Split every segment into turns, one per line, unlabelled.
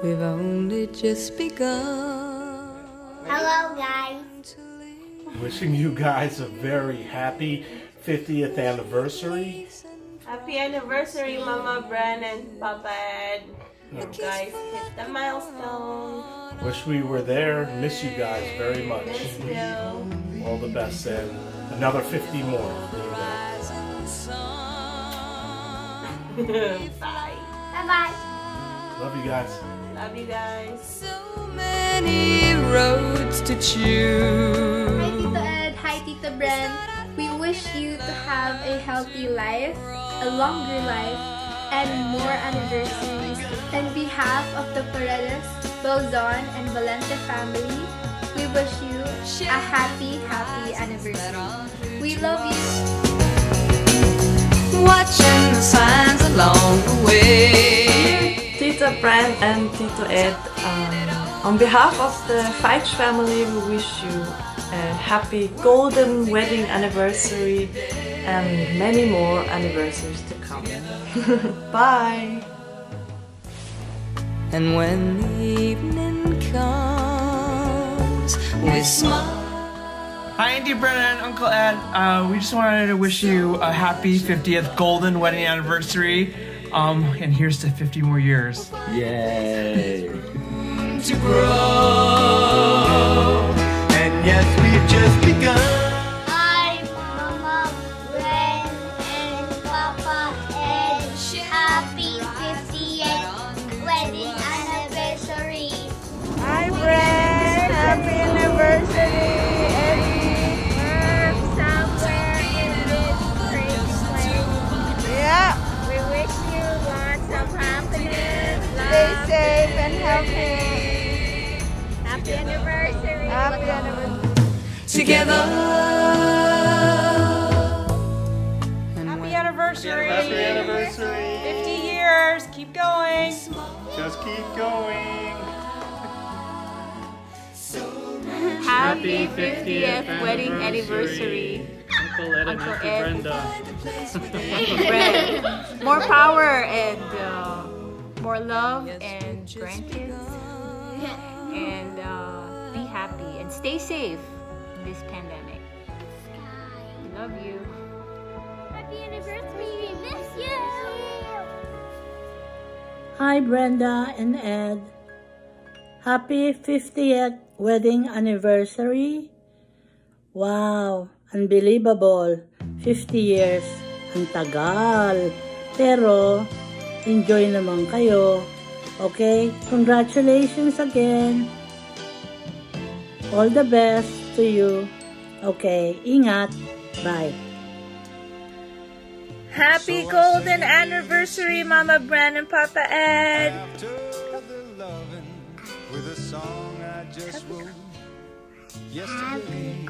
we've only just begun.
Hello, guys.
Wishing you guys a very happy 50th anniversary.
Happy anniversary, Mama Bran and Papa Ed. You guys hit the milestone.
Wish we were there. Miss you guys very much.
Miss you.
All the best and another 50 more.
Bye.
Bye-bye.
Love you guys.
Love you guys.
So many roads to choose.
Hi Tito Ed, hi Tito Bren. We wish you to have a healthy life, a longer life, and more anniversaries. On behalf of the Paredes, Belzon, and Valente family, we wish you a happy anniversary. We love you.
Watching the signs along the way.
Tita Bran and Tito Ed, on behalf of the Feich family, we wish you a happy golden wedding anniversary and many more anniversaries to come. Bye!
And when the evening comes, we smile.
Hi, Auntie Brenna and Uncle Ed. We just wanted to wish you a happy 50th golden wedding anniversary. And here's to 50 more years.
Yay!
To grow.
And yes, we've just begun.
Hi, Mama Bren and Papa Ed. Happy 50th wedding anniversary.
Hi, Bren. Happy anniversary.
Somewhere in this crazy place.
Yeah.
We wish you lots of happiness,
Stay
love,
safe and healthy.
happy anniversary.
Happy anniversary.
Together.
Happy anniversary.
Happy anniversary.
50 years. Keep going.
Just keep going.
Happy 50th wedding anniversary.
Uncle Ed and
Uncle
Auntie
Ed.
Brenda.
Bren. More power and more love and grandkids. And be happy and stay safe in this pandemic. Love you.
Happy anniversary. We miss you.
Hi Brenda and Ed. Happy 50th wedding anniversary. Wow, unbelievable. 50 years. Ang tagal. Pero, enjoy naman kayo. Okay? Congratulations again. All the best to you. Okay, ingat. Bye.
Happy golden anniversary, Mama Bran and Papa Ed.
With a song I just wrote yesterday.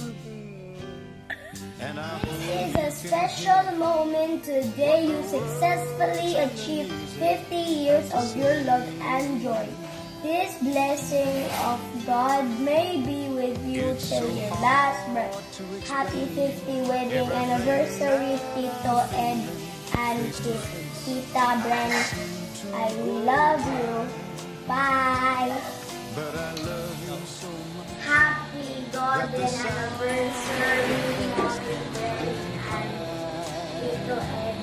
And I
It's a special moment today. You successfully achieved 50 years of your love and joy. This blessing of God may be with you till your last breath. Happy 50 wedding anniversary, Tito Ed and Tita Bren. I love you. Bye.
but I love you so much.
Happy golden anniversary, Mommy Bren and Tito Ed.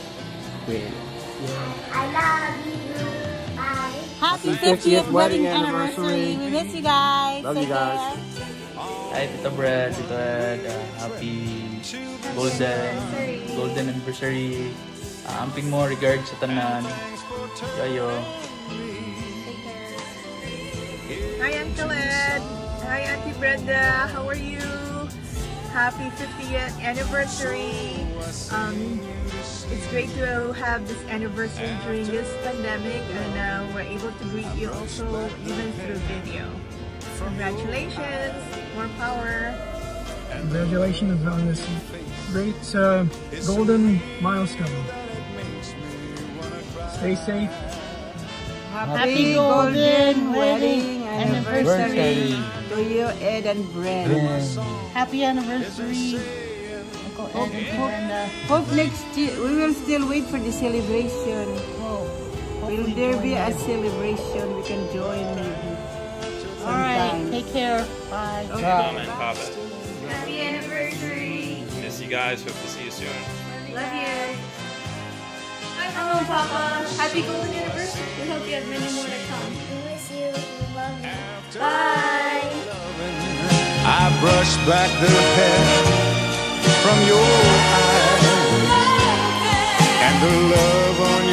I love you. Bye.
Happy 50th wedding anniversary. We miss you guys.
Love you guys.
Hi, Tita Brad, Tito Ed. Happy golden anniversary. Amping mo regards sa tanan. Yayo.
Hi, Uncle Ed. Hi, Auntie Brenda. How are you? Happy 50th anniversary. It's great to have this anniversary during this pandemic, and we're able to greet you also even through video. Congratulations. More power.
Congratulations on this great golden milestone. Stay safe.
Happy golden wedding anniversary to you, Ed and Bren. Happy anniversary, Uncle Ed and Brenda. Hope next year we will still wait for the celebration. Will there be a celebration we can join maybe? All right, take care. Bye.
Okay. Mom and Papa.
Happy anniversary.
Miss you guys. Hope to see you soon.
Love you. Hi, Mom and Papa. Happy golden anniversary. We hope you have many more to come.
We miss you. We love you.
Bye.
I brush back the hair from your eyes and the love on